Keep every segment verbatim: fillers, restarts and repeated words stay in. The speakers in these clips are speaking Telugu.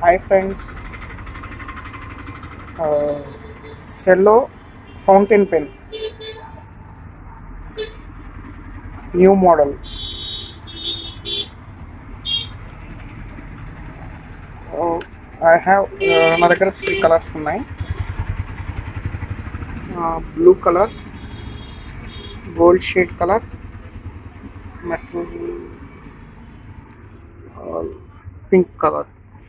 Hi friends, uh, Cello fountain pen, new model. Uh, I have uh, నా దగ్గర త్రీ కలర్స్ ఉన్నాయి. Blue colour, gold shade colour, metal pink colour.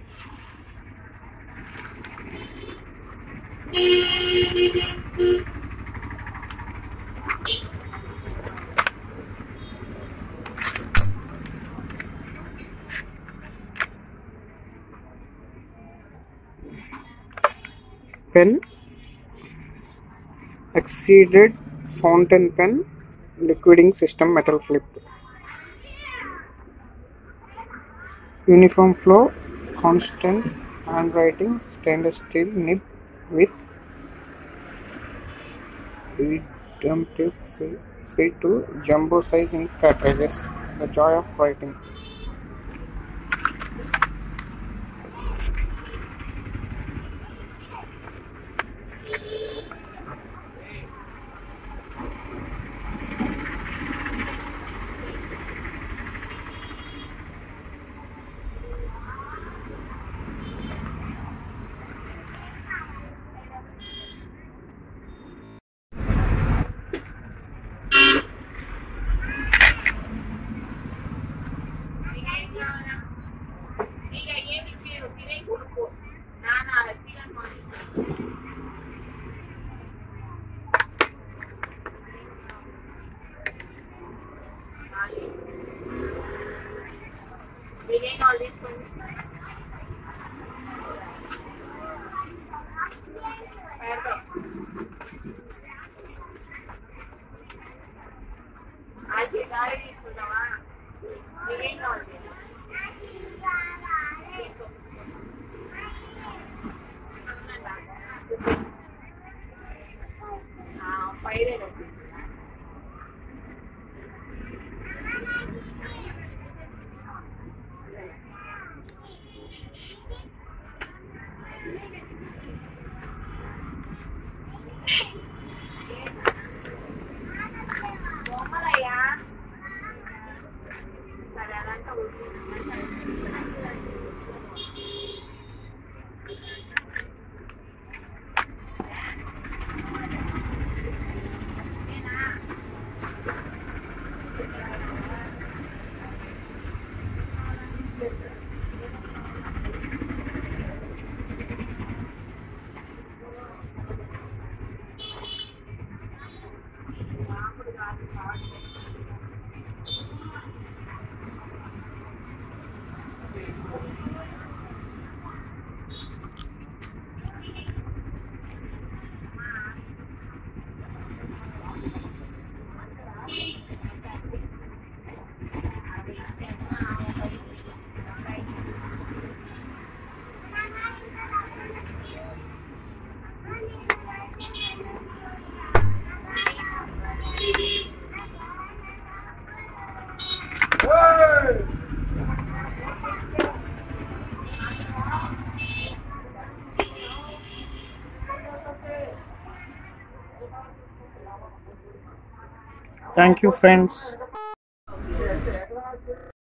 Pen, exceeded fountain pen, liquiding system, metal flip, uniform flow, constant handwriting, stainless steel nib with redemptive free, free to jumbo size ink cartridges. The joy of writing. Thank you friends.